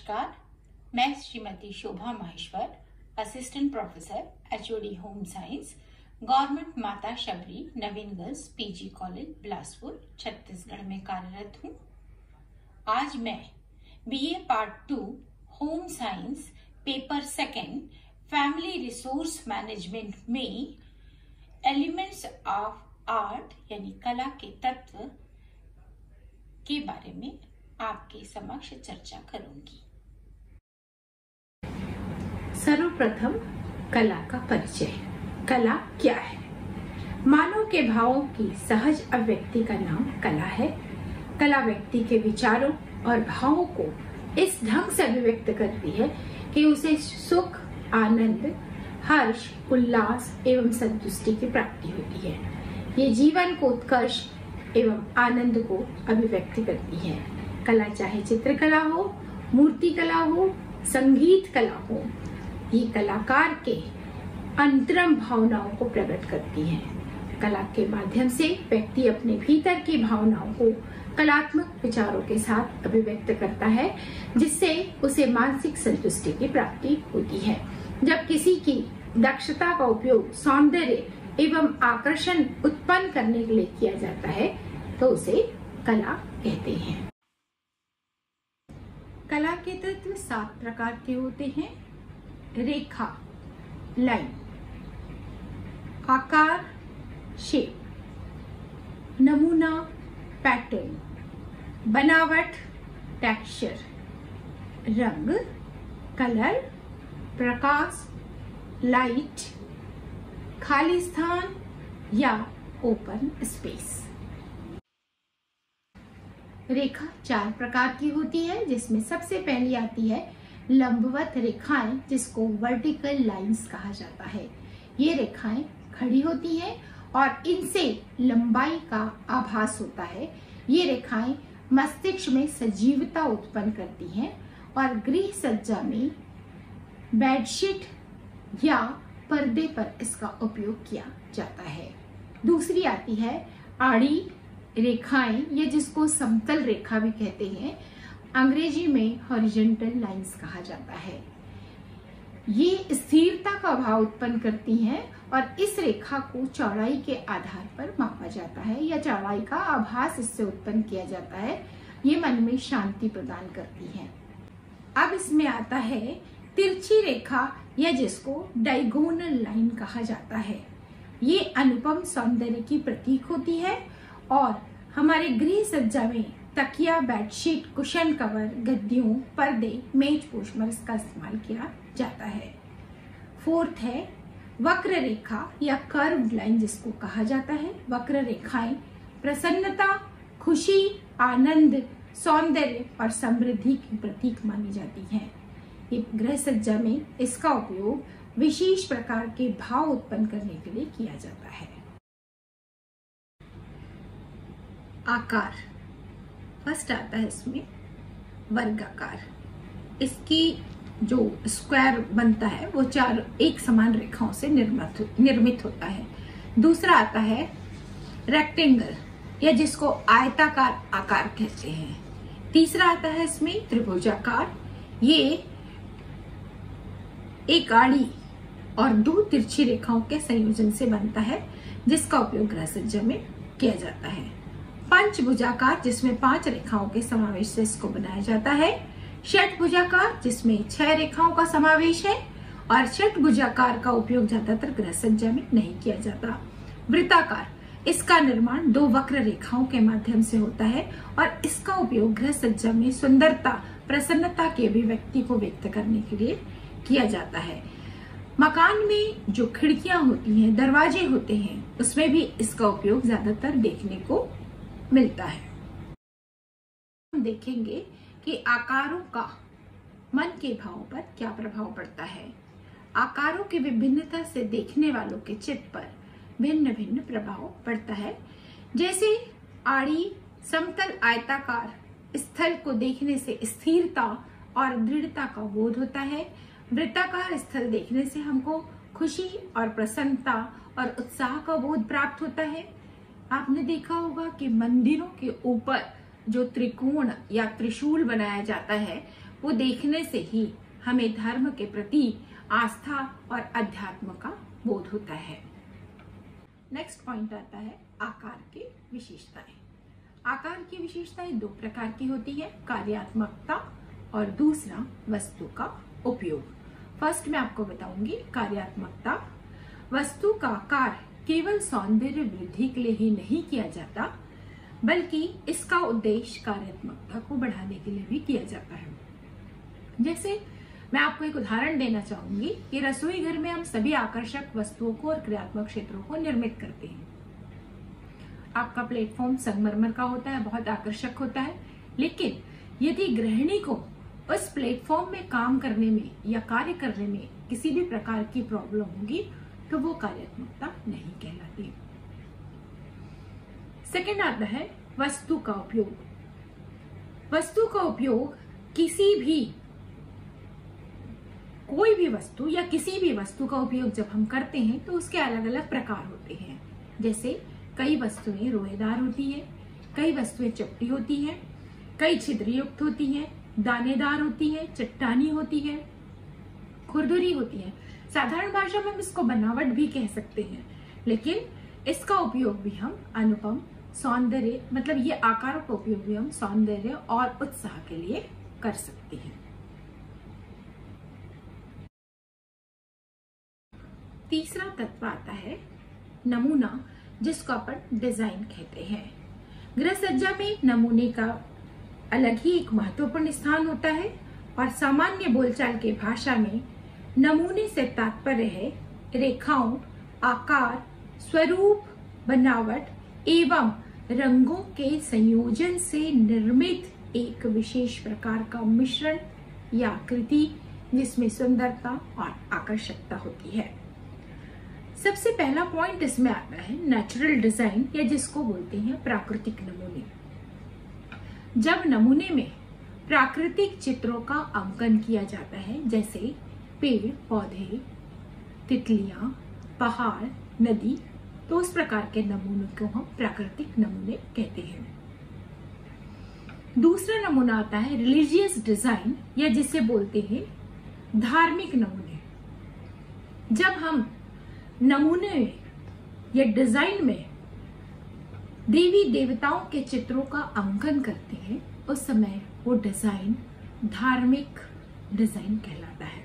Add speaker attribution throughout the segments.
Speaker 1: नमस्कार, मैं Shrimati Shobha Maheshwar, assistant professor HOD home science, government Mata Shabari Naveen girls PG college Bilaspur Chhattisgarh में कार्यरत हूँ। आज मैं BA part 2 home science paper 2 family resource management में एलिमेंट्स ऑफ आर्ट यानी कला के तत्व के बारे में आपके समक्ष चर्चा करूंगी।
Speaker 2: सर्वप्रथम कला का परिचय। कला क्या है? मानव के भावों की सहज अभिव्यक्ति का नाम कला है। कला व्यक्ति के विचारों और भावों को इस ढंग से अभिव्यक्त करती है कि उसे सुख, आनंद, हर्ष, उल्लास एवं संतुष्टि की प्राप्ति होती है। ये जीवन को उत्कर्ष एवं आनंद को अभिव्यक्त करती है। कला चाहे चित्रकला हो, मूर्ति कला हो, संगीत कला हो, ये कलाकार के अंतरंग भावनाओं को प्रकट करती है। कला के माध्यम से व्यक्ति अपने भीतर की भावनाओं को कलात्मक विचारों के साथ अभिव्यक्त करता है, जिससे उसे मानसिक संतुष्टि की प्राप्ति होती है। जब किसी की दक्षता का उपयोग सौंदर्य एवं आकर्षण उत्पन्न करने के लिए किया जाता है तो उसे कला कहते हैं। कला के तत्व 7 प्रकार के होते हैं। रेखा, लाइन, आकार, शेप, नमूना, पैटर्न, बनावट, टेक्सचर, रंग, कलर, प्रकाश, लाइट, खाली स्थान या ओपन स्पेस। रेखा 4 प्रकार की होती है, जिसमें सबसे पहली आती है लंबवत रेखाएं, जिसको वर्टिकल लाइंस कहा जाता है। ये रेखाएं खड़ी होती हैं और इनसे लंबाई का आभास होता है। ये रेखाएं मस्तिष्क में सजीवता उत्पन्न करती हैं और गृह सज्जा में बेडशीट या पर्दे पर इसका उपयोग किया जाता है। दूसरी आती है आड़ी रेखाएं, या जिसको समतल रेखा भी कहते हैं। अंग्रेजी में हॉरिजॉन्टल लाइंस कहा जाता है। ये स्थिरता का भाव उत्पन्न करती हैं और इस रेखा को चौड़ाई के आधार पर मापा जाता है या चौड़ाई का आभास इससे उत्पन्न किया जाता है। ये मन में शांति प्रदान करती हैं। अब इसमें आता है तिरछी रेखा, या जिसको डायगोनल लाइन कहा जाता है। ये अनुपम सौंदर्य की प्रतीक होती है और हमारे गृह सज्जा में तकिया, बेडशीट, कुशन कवर, गद्दियों, पर्दे, मेज पोश इसका इस्तेमाल किया जाता है। 4th है वक्र रेखा या कर्व्ड लाइन, जिसको कहा जाता है। वक्र रेखाएं प्रसन्नता, खुशी, आनंद, सौंदर्य और समृद्धि की प्रतीक मानी जाती हैं। ये गृह सज्जा में इसका उपयोग विशेष प्रकार के भाव उत्पन्न करने के लिए किया जाता है। आकार फर्स्ट आता है इसमें वर्गाकार। इसकी जो स्क्वायर बनता है वो 4 एक समान रेखाओं से निर्मित होता है। दूसरा आता है रेक्टेंगल, या जिसको आयताकार आकार कहते हैं। तीसरा आता है इसमें त्रिभुजाकार। ये एक आड़ी और 2 तिरछी रेखाओं के संयोजन से बनता है, जिसका उपयोग गृह सज्जा में किया जाता है। पंचभुजाकार, जिसमें 5 रेखाओं के समावेश से इसको बनाया जाता है। षटभुजाकार, जिसमें 6 रेखाओं का समावेश है और षटभुजाकार का उपयोग ज्यादातर गृह सज्जा में नहीं किया जाता। वृत्ताकार, इसका निर्माण 2 वक्र रेखाओं के माध्यम से होता है और इसका उपयोग गृह सज्जा में सुंदरता, प्रसन्नता के अभिव्यक्ति को व्यक्त करने के लिए किया जाता है। मकान में जो खिड़कियां होती हैं, दरवाजे होते हैं, उसमें भी इसका उपयोग ज्यादातर देखने को मिलता है। हम देखेंगे कि आकारों का मन के भावों पर क्या प्रभाव पड़ता है। आकारों की विभिन्नता से देखने वालों के चित्त पर भिन्न भिन्न प्रभाव पड़ता है। जैसे आड़ी, समतल आयताकार स्थल को देखने से स्थिरता और दृढ़ता का बोध होता है। वृत्ताकार स्थल देखने से हमको खुशी और प्रसन्नता और उत्साह का बोध प्राप्त होता है। आपने देखा होगा कि मंदिरों के ऊपर जो त्रिकोण या त्रिशूल बनाया जाता है वो देखने से ही हमें धर्म के प्रति आस्था और अध्यात्म का बोध होता है। नेक्स्ट पॉइंट आता है आकार की विशेषताएं। आकार की विशेषताएं दो प्रकार की होती है, कार्यात्मकता और दूसरा वस्तु का उपयोग। फर्स्ट मैं आपको बताऊंगी कार्यात्मकता। वस्तु का आकार केवल सौंदर्य वृद्धि के लिए ही नहीं किया जाता, बल्कि इसका उद्देश्य कार्यात्मकता को बढ़ाने के लिए भी किया जाता है। जैसे मैं आपको एक उदाहरण देना चाहूंगी कि रसोई घर में हम सभी आकर्षक वस्तुओं को और क्रियात्मक क्षेत्रों को निर्मित करते हैं। आपका प्लेटफॉर्म संगमरमर का होता है, बहुत आकर्षक होता है, लेकिन यदि गृहिणी को उस प्लेटफॉर्म में काम करने में या कार्य करने में किसी भी प्रकार की प्रॉब्लम होगी तो वो कार्यात्मकता नहीं कहलाती। सेकंड आता है वस्तु का उपयोग। वस्तु का उपयोग कोई भी वस्तु या किसी भी वस्तु का उपयोग जब हम करते हैं तो उसके अलग अलग प्रकार होते हैं। जैसे कई वस्तुएं रोएदार होती है, कई वस्तुएं चपटी होती हैं, कई छिद्रयुक्त होती हैं, दानेदार होती है, चट्टानी होती है, खुरदुरी होती है। साधारण भाषा में हम इसको बनावट भी कह सकते हैं, लेकिन इसका उपयोग भी हम अनुपम सौंदर्य, मतलब ये आकारों का उपयोग भी हम सौंदर्य और उत्साह के लिए कर सकते हैं। तीसरा तत्व आता है नमूना, जिसको अपन डिजाइन कहते हैं। गृह सज्जा में नमूने का अलग ही एक महत्वपूर्ण स्थान होता है और सामान्य बोलचाल के भाषा में नमूने से तात्पर्य है रेखाओं, आकार, स्वरूप, बनावट एवं रंगों के संयोजन से निर्मित एक विशेष प्रकार का मिश्रण या आकृति जिसमें सुंदरता और आकर्षकता होती है। सबसे पहला पॉइंट इसमें आता है नेचुरल डिजाइन, या जिसको बोलते हैं प्राकृतिक नमूने। जब नमूने में प्राकृतिक चित्रों का अंकन किया जाता है, जैसे पेड़ पौधे, तितलियां, पहाड़, नदी, तो उस प्रकार के नमूनों को हम प्राकृतिक नमूने कहते हैं। दूसरा नमूना आता है रिलीजियस डिजाइन, या जिसे बोलते हैं धार्मिक नमूने। जब हम नमूने में या डिजाइन में देवी देवताओं के चित्रों का अंकन करते हैं, उस समय वो डिजाइन धार्मिक डिजाइन कहलाता है।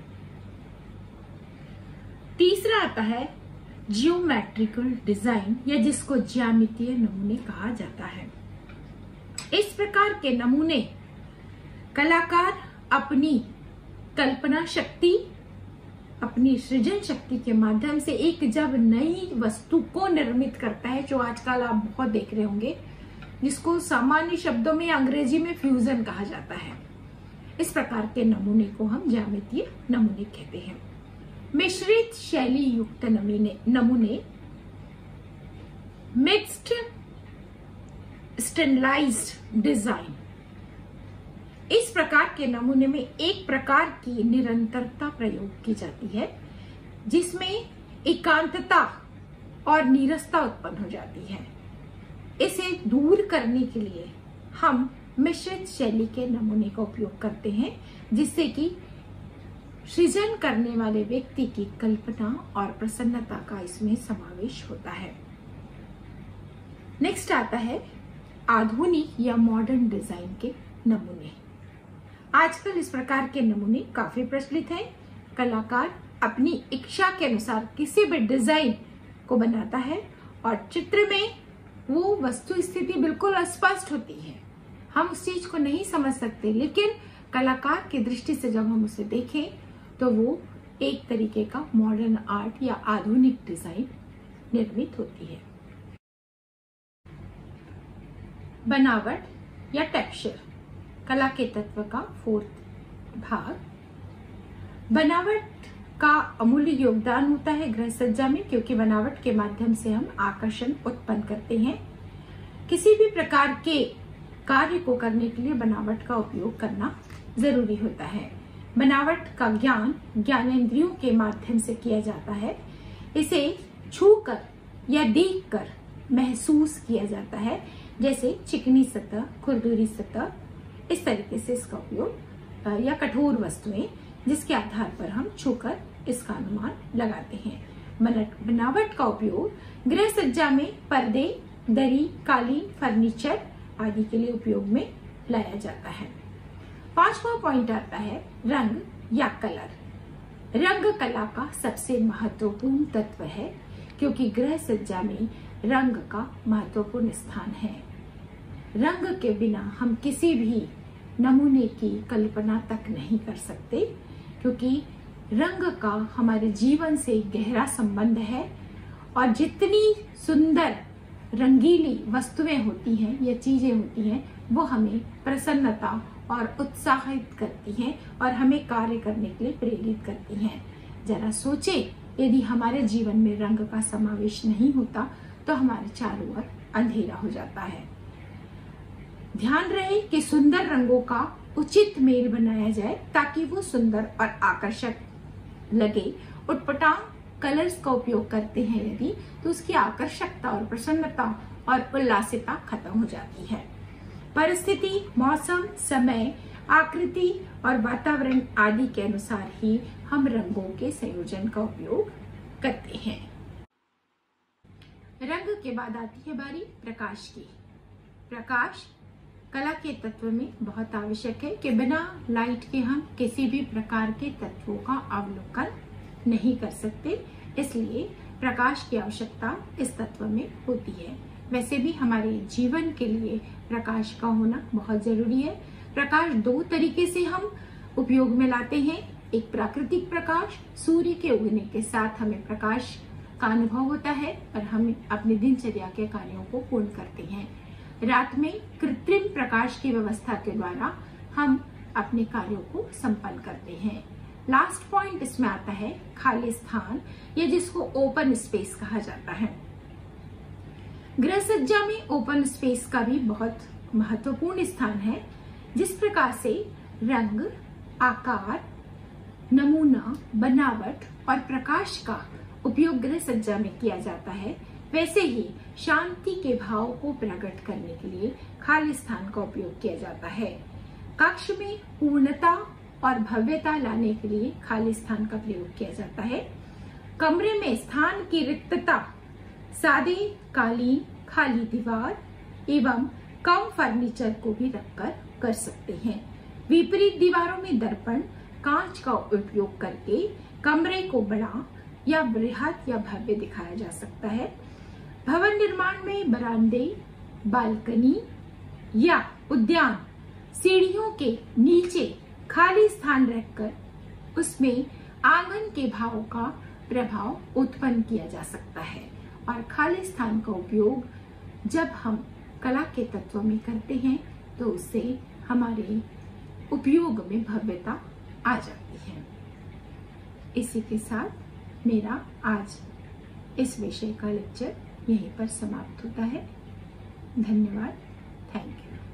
Speaker 2: तीसरा आता है जियोमेट्रिकल डिजाइन, या जिसको ज्यामितीय नमूने कहा जाता है। इस प्रकार के नमूने कलाकार अपनी कल्पना शक्ति, अपनी सृजन शक्ति के माध्यम से एक जब नई वस्तु को निर्मित करता है, जो आजकल आप बहुत देख रहे होंगे, जिसको सामान्य शब्दों में अंग्रेजी में फ्यूजन कहा जाता है। इस प्रकार के नमूने को हम ज्यामितीय नमूने कहते हैं। मिश्रित शैली युक्त नमूने मिक्स्ड स्टैंडर्डाइज्ड डिजाइन। इस प्रकार के नमूने में एक प्रकार की निरंतरता प्रयोग की जाती है, जिसमें एकांतता और नीरसता उत्पन्न हो जाती है। इसे दूर करने के लिए हम मिश्रित शैली के नमूने का उपयोग करते हैं, जिससे कि सृजन करने वाले व्यक्ति की कल्पना और प्रसन्नता का इसमें समावेश होता है। नेक्स्ट आता है आधुनिक या मॉडर्न डिजाइन के नमूने। आजकल इस प्रकार के नमूने काफी प्रचलित हैं। कलाकार अपनी इच्छा के अनुसार किसी भी डिजाइन को बनाता है और चित्र में वो वस्तु स्थिति बिल्कुल अस्पष्ट होती है, हम उस चीज को नहीं समझ सकते, लेकिन कलाकार की दृष्टि से जब हम उसे देखें तो वो एक तरीके का मॉडर्न आर्ट या आधुनिक डिजाइन निर्मित होती है। बनावट या टेक्सचर, कला के तत्व का फोर्थ भाग। बनावट का अमूल्य योगदान होता है गृह सज्जा में, क्योंकि बनावट के माध्यम से हम आकर्षण उत्पन्न करते हैं। किसी भी प्रकार के कार्य को करने के लिए बनावट का उपयोग करना जरूरी होता है। बनावट का ज्ञान ज्ञानेंद्रियों के माध्यम से किया जाता है। इसे छूकर या देखकर महसूस किया जाता है, जैसे चिकनी सतह, खुरदुरी सतह, इस तरीके से इसका उपयोग या कठोर वस्तुएं जिसके आधार पर हम छूकर इसका अनुमान लगाते हैं। बनावट का उपयोग गृह सज्जा में पर्दे, दरी, कालीन, फर्नीचर आदि के लिए उपयोग में लाया जाता है। 5वां पॉइंट आता है रंग या कलर। रंग कला का सबसे महत्वपूर्ण तत्व है क्योंकि गृह सज्जा में रंग का महत्वपूर्ण स्थान है। रंग के बिना हम किसी भी नमूने की कल्पना तक नहीं कर सकते क्योंकि रंग का हमारे जीवन से गहरा संबंध है और जितनी सुंदर रंगीली वस्तुएं होती हैं या चीजें होती हैं वो हमें प्रसन्नता और उत्साहित करती हैं और हमें कार्य करने के लिए प्रेरित करती हैं। जरा सोचे यदि हमारे जीवन में रंग का समावेश नहीं होता तो हमारे चारों ओर अंधेरा हो जाता है। ध्यान रहे कि सुंदर रंगों का उचित मेल बनाया जाए ताकि वो सुंदर और आकर्षक लगे। उटपटांग कलर्स का उपयोग करते हैं यदि तो उसकी आकर्षकता और प्रसन्नता और उल्लासिता खत्म हो जाती है। परिस्थिति, मौसम, समय, आकृति और वातावरण आदि के अनुसार ही हम रंगों के संयोजन का उपयोग करते हैं। रंग के बाद आती है बारी प्रकाश की। प्रकाश कला के तत्व में बहुत आवश्यक है कि बिना लाइट के हम किसी भी प्रकार के तत्वों का अवलोकन नहीं कर सकते, इसलिए प्रकाश की आवश्यकता इस तत्व में होती है। वैसे भी हमारे जीवन के लिए प्रकाश का होना बहुत जरूरी है। प्रकाश दो तरीके से हम उपयोग में लाते हैं। एक प्राकृतिक प्रकाश, सूर्य के उगने के साथ हमें प्रकाश का अनुभव होता है और हम अपने दिनचर्या के कार्यों को पूर्ण करते हैं। रात में कृत्रिम प्रकाश की व्यवस्था के द्वारा हम अपने कार्यों को संपन्न करते हैं। लास्ट पॉइंट इसमें आता है खाली स्थान या जिसको ओपन स्पेस कहा जाता है। गृह सज्जा में ओपन स्पेस का भी बहुत महत्वपूर्ण स्थान है। जिस प्रकार से रंग, आकार, नमूना, बनावट और प्रकाश का उपयोग गृह सज्जा में किया जाता है, वैसे ही शांति के भाव को प्रकट करने के लिए खाली स्थान का उपयोग किया जाता है। कक्ष में पूर्णता और भव्यता लाने के लिए खाली स्थान का प्रयोग किया जाता है। कमरे में स्थान की रिक्तता सादे कालीन, खाली दीवार एवं कम फर्नीचर को भी रखकर कर सकते हैं। विपरीत दीवारों में दर्पण, कांच का उपयोग करके कमरे को बड़ा या बृहद या भव्य दिखाया जा सकता है। भवन निर्माण में बरामदे, बालकनी या उद्यान, सीढ़ियों के नीचे खाली स्थान रखकर उसमें आंगन के भाव का प्रभाव उत्पन्न किया जा सकता है। और खाली स्थान का उपयोग जब हम कला के तत्व में करते हैं तो उससे हमारे उपयोग में भव्यता आ जाती है। इसी के साथ मेरा आज इस विषय का लेक्चर यहीं पर समाप्त होता है। धन्यवाद। Thank you.